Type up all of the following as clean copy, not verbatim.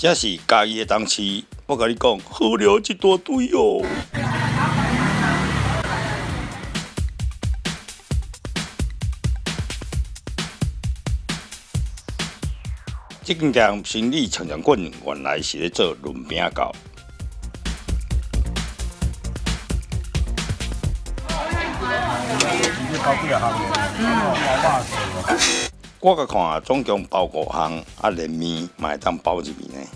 这是家己的东西，我甲你讲，好了一大堆哦。这间店生意常常滚，原来是咧做润饼糕。我甲看，总共包5项，啊连面嘛会当包入面呢。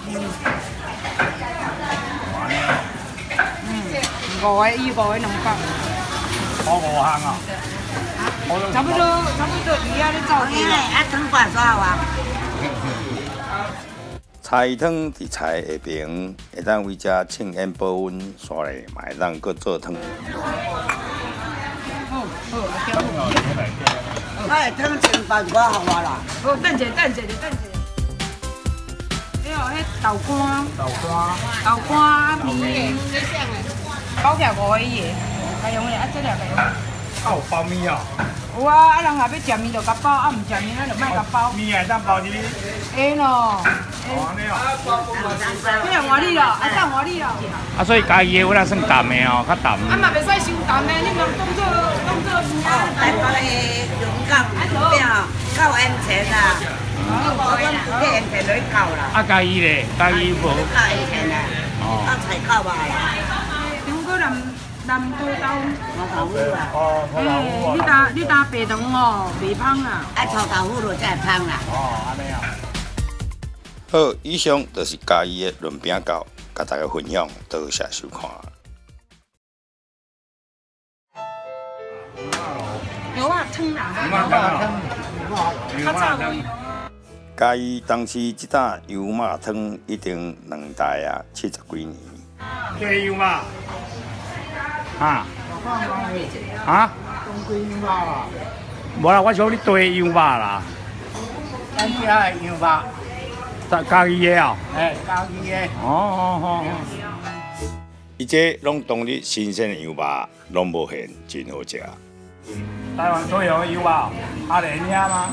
5个100个200。 包5项啊？ 差不多伊啊咧走起来，啊汤挂啥哇？ 菜汤伫菜下边，会当为遮清烟保温，刷咧嘛会当搁做汤。 哎，汤清饭我好我啦。 好，等一下。哎呦，迄豆干啊面，包起来5个1个，该用的啊，这两个用。 啊有包面哦。 有啊，啊人若要食面就甲包，啊唔食面咱就莫甲包。 面会当包入去。 会咯。 哦，安尼哦。 这样换你咯，啊等换你咯。 啊，所以家己的我啦算淡的哦，较淡。 啊嘛袂使伤淡的，你若当做面啊。 台北的勇敢饼够安全啦，这安全就够啦。 啊，家己咧，家己无。 够安全啦，啊菜够吧啦。 中国南土豆。 臭豆腐啦。 哦，你打白糖哦，袂芳啦。 啊，臭豆腐就才会香啦。 哦，安尼啊。 好，以上就是家己的润饼糕，甲大家分享，多谢收看。 牛肉汤啦， 牛肉汤。 家己当时即搭油麻汤一定2代啊，70几年。 加油嘛？啊？啊？无啦，我想你堆油麻啦。 咱家的油麻。 家己的哦。 哎，家己的。 哦。 伊这拢当日新鲜的油麻，拢无限，真好食。 台湾所有的油麻，阿莲遐吗？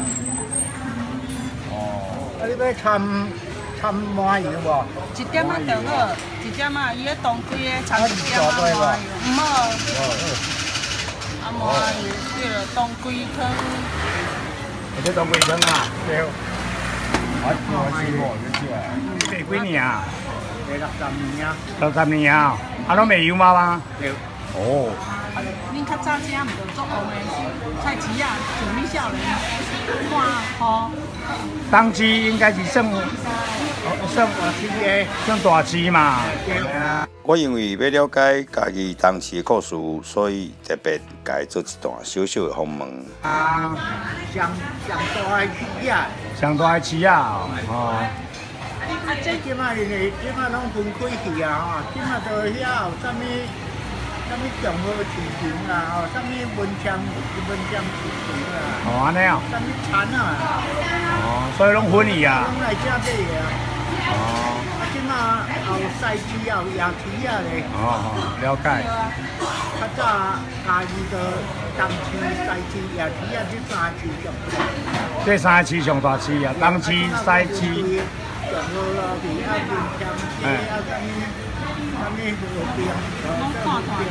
啊，你要掺麻油无？ 一点仔就好，一点仔，伊迄当规个掺一点仔麻油，唔好。啊麻油对了，当规汤。 这当规汤啊？对。我试过，这几年啊？60年啊。60年啊？啊，拢未油麻吗？对。哦。 恁较早食毋着足红的菜市啊，像你少年看吼。 当期应该是算大市嘛。 我因为要了解家己当时的故事，所以特别家做一段小小的访问。 啊，上大的市啊。 上大市啊！哦。 啊，这即马拢分开去啊吼，即马就遐有啥物上好市场啦，吼，啥物文昌市场啦。 哦，安尼啊。 啥物田啊。 哦，所以拢分去啊。 拢来遮买的啊。 哦。 啊，即马有西市啊，有夜市啊咧。 哦，了解。 较早家己就东市、西市、夜市啊，这3市上大。 这3市上大市啊，东市、西市。 上好路边啊，文昌街啊，啥物路边， 拢看看。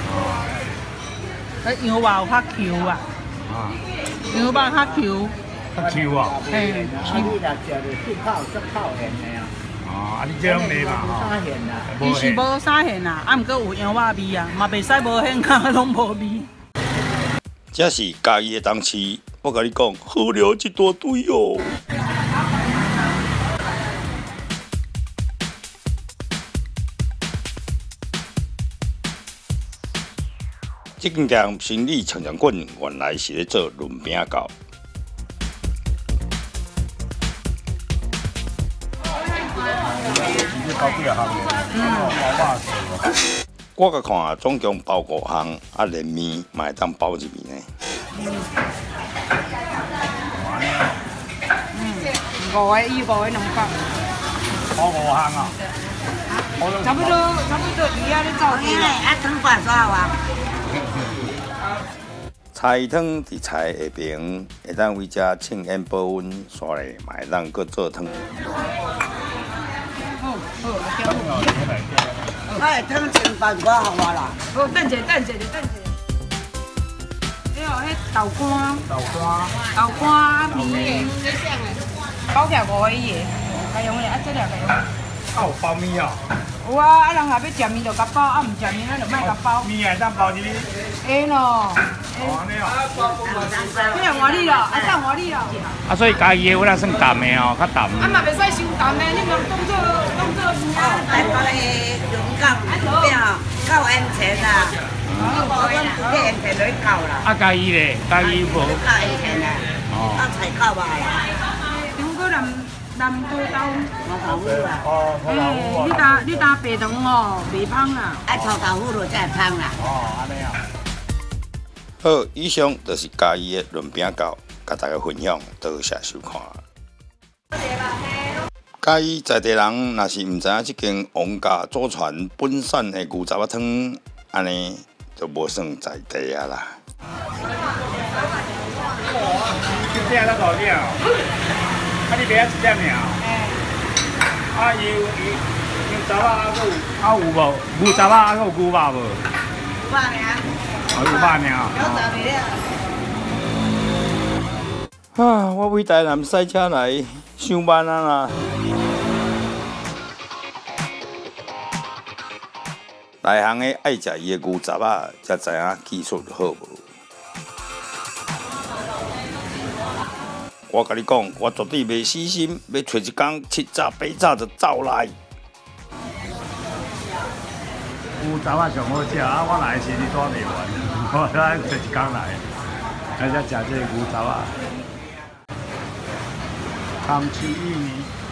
羊肉有较 Q 啊。 啊。 羊肉较 Q。 Q 啊。 嘿，Q。你若食着足泡咸的啊。 哦，啊，你这种卖嘛吼？ 伊是无啥咸啦，啊，毋过有羊肉味啊，嘛袂使无咸，甲拢无味。 这是家己的东西，我甲你讲，好了一大堆哦。这间店生意常常滚，原来是咧做润饼糕。我甲看，总共包5项，啊连面嘛会当包入面呢。 5个100个200。 包5项啊？ 差不多伊啊咧走起来， 啊汤挂啥哇？ 菜汤伫菜下边，会当为遮清烟保温，刷咧嘛会当搁做汤。 哎，汤清饭我好我啦。 好，等者。哎呦，迄豆干。豆干面。包起来5个伊个，家用的啊，这俩家用。 啊，有包面哦。 有啊，人若要食面就甲包，啊唔食面咱就莫甲包。 面会当包入去。 会咯。 哦，安尼哦。 这个换你咯，啊，送换你咯。 啊，所以家己的有咱算淡的哦，较淡。 啊嘛袂使伤淡的，你若当做面啊。 台北的云港边哦，9元钱啦。我1元钱就够啦。 啊，家己咧，家己无。 9元钱啦。哦。啊，菜够吧啦。 中国南土豆。 土豆腐啦。 哦，你打白糖哦，袂芳啦。 爱臭豆腐就才会香啦。 哦，安尼啊。 好，以上就是嘉义的润饼糕，甲大家分享，多谢收看。嘉义在地人若是毋知影即间王家祖传本省的牛杂仔汤，安尼就无算在地啊啦。 一只才5点哦，啊你卖啊1点尔。啊有杂仔啊，有无？牛杂仔啊，有牛肉无？ 500尔。 哦，500尔。 啊，我为台南赛车来上班啊啦。内行的爱食伊的牛杂仔，才知影技术好无。我甲你讲，我绝对袂死心，要找一工7早8早就走来。 牛杂仔上好食啊！我来时你带袂完，我来找一工来，来才食这个牛杂仔。汤吃薏米，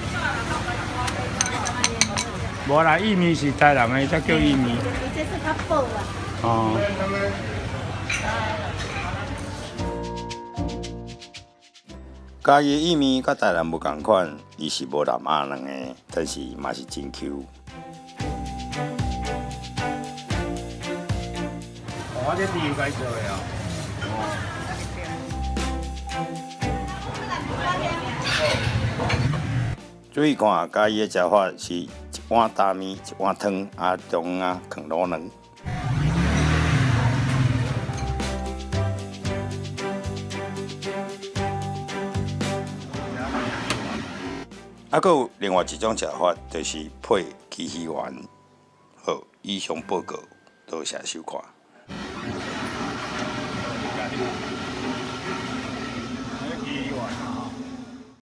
无啦，薏米是台南的，才叫薏米。 这是较薄啊。 哦。 嘉义薏米甲台南无共款，伊是无南亚两个，但是嘛是真 Q。 我这第一个做的哦。 注意看，嘉义的食法是一碗大面，一碗汤，啊中啊放卤卵。啊，佫有另外一种食法，就是配鸡鱼丸。好，以上报告，多谢收看。